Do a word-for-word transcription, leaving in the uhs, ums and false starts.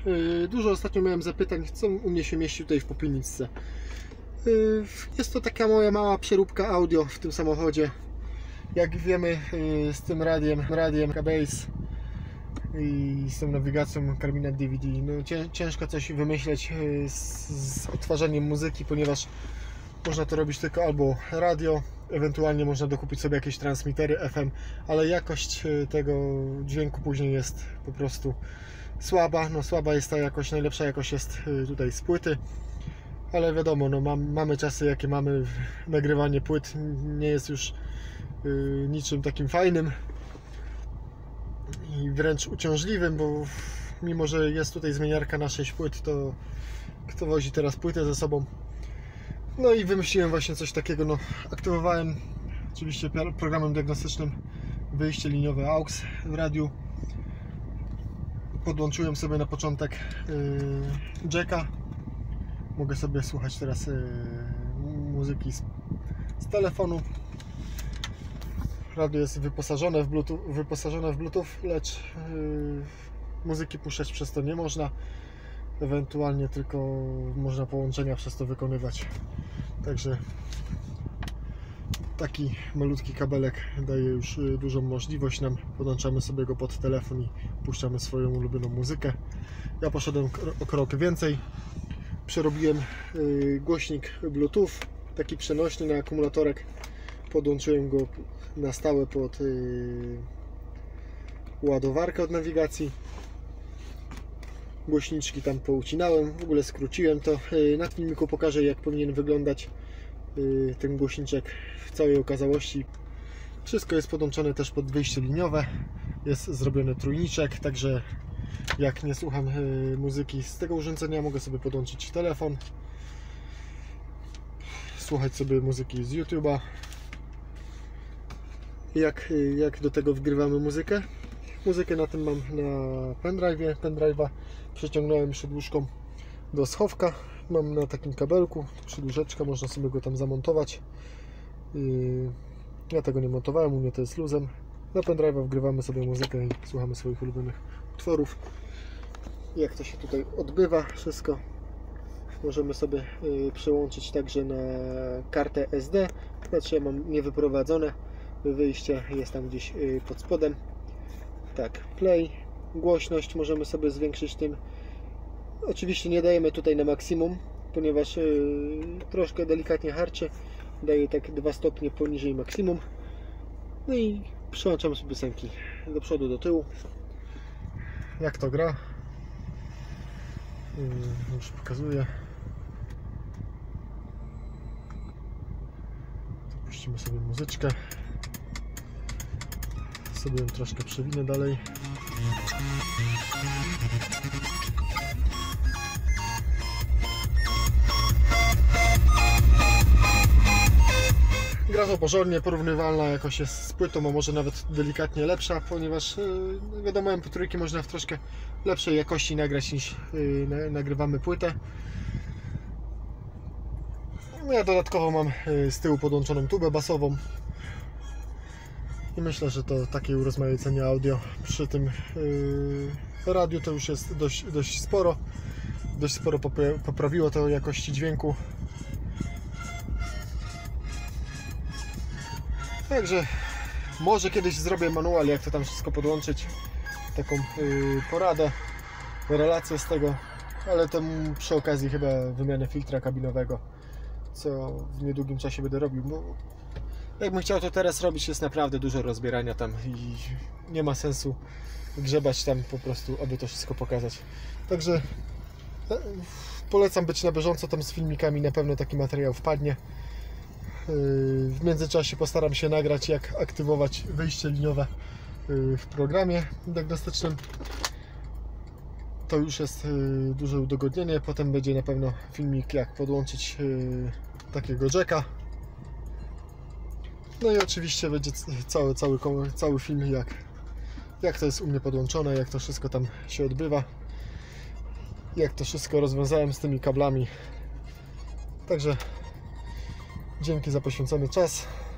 Dużo ostatnio miałem zapytań, co u mnie się mieści tutaj w popielniczce. Jest to taka moja mała przeróbka audio w tym samochodzie. Jak wiemy, z tym radiem, radiem K-Base i z tą nawigacją Karmina D V D, no ciężko coś wymyśleć z, z odtwarzaniem muzyki, ponieważ można to robić tylko albo radio, ewentualnie można dokupić sobie jakieś transmitery F M, ale jakość tego dźwięku później jest po prostu słaba. No słaba jest ta jakość, najlepsza jakość jest tutaj z płyty, ale wiadomo, no mam, mamy czasy jakie mamy, nagrywanie płyt nie jest już y, niczym takim fajnym i wręcz uciążliwym, bo mimo że jest tutaj zmieniarka na sześć płyt, to kto wozi teraz płytę ze sobą? No i wymyśliłem właśnie coś takiego, no aktywowałem oczywiście programem diagnostycznym wyjście liniowe A U X w radiu. Podłączyłem sobie na początek yy, jacka. Mogę sobie słuchać teraz yy, muzyki z, z telefonu. Radio jest wyposażone w Bluetooth, wyposażone w Bluetooth, lecz yy, muzyki puszczać przez to nie można. Ewentualnie tylko można połączenia przez to wykonywać. Także taki malutki kabelek daje już dużą możliwość nam. Podłączamy sobie go pod telefon i puszczamy swoją ulubioną muzykę. Ja poszedłem o krok więcej. Przerobiłem głośnik Bluetooth, taki przenośny na akumulatorek. Podłączyłem go na stałe pod ładowarkę od nawigacji. Głośniczki tam poucinałem, w ogóle skróciłem to. Na filmiku pokażę, jak powinien wyglądać ten głośniczek w całej okazałości. Wszystko jest podłączone też pod wyjście liniowe. Jest zrobiony trójniczek, także jak nie słucham muzyki z tego urządzenia, mogę sobie podłączyć telefon, słuchać sobie muzyki z YouTube'a. Jak, jak do tego wgrywamy muzykę? Muzykę na tym mam na pendrive'ie. Pendrive'a przeciągnąłem przedłużką do schowka. Mam na takim kabelku przedłużeczka, można sobie go tam zamontować. Ja tego nie montowałem, u mnie to jest luzem. Na pendrive'a wgrywamy sobie muzykę i słuchamy swoich ulubionych utworów. Jak to się tutaj odbywa wszystko, możemy sobie przełączyć także na kartę S D. Znaczy ja mam niewyprowadzone, wyjście jest tam gdzieś pod spodem. Tak, play, głośność możemy sobie zwiększyć tym. Oczywiście nie dajemy tutaj na maksimum, ponieważ yy, troszkę delikatnie harczy. Daję tak dwa stopnie poniżej maksimum. No i przełączamy sobie piosenki do przodu, do tyłu. Jak to gra? Yy, już pokazuję. Puścimy sobie muzyczkę. Sobie ją troszkę przewinę dalej. Gra to porządnie, porównywalna jakoś jest z płytą, a może nawet delikatnie lepsza, ponieważ yy, wiadomo, M P trzy można w troszkę lepszej jakości nagrać niż yy, na, nagrywamy płytę. No ja dodatkowo mam yy, z tyłu podłączoną tubę basową. I myślę, że to takie urozmaicenie audio przy tym yy, radiu to już jest dość, dość sporo. Dość sporo poprawiło to jakości dźwięku. Także może kiedyś zrobię manual, jak to tam wszystko podłączyć. Taką yy, poradę, relację z tego. Ale to przy okazji chyba wymianę filtra kabinowego, co w niedługim czasie będę robił. Bo jakbym chciał to teraz robić, jest naprawdę dużo rozbierania tam i nie ma sensu grzebać tam po prostu, aby to wszystko pokazać. Także polecam być na bieżąco tam z filmikami, na pewno taki materiał wpadnie. W międzyczasie postaram się nagrać, jak aktywować wyjście liniowe w programie diagnostycznym. To już jest duże udogodnienie. Potem będzie na pewno filmik, jak podłączyć takiego jacka. No i oczywiście będzie cały, cały, cały film, jak, jak to jest u mnie podłączone, jak to wszystko tam się odbywa, jak to wszystko rozwiązałem z tymi kablami. Także dzięki za poświęcony czas.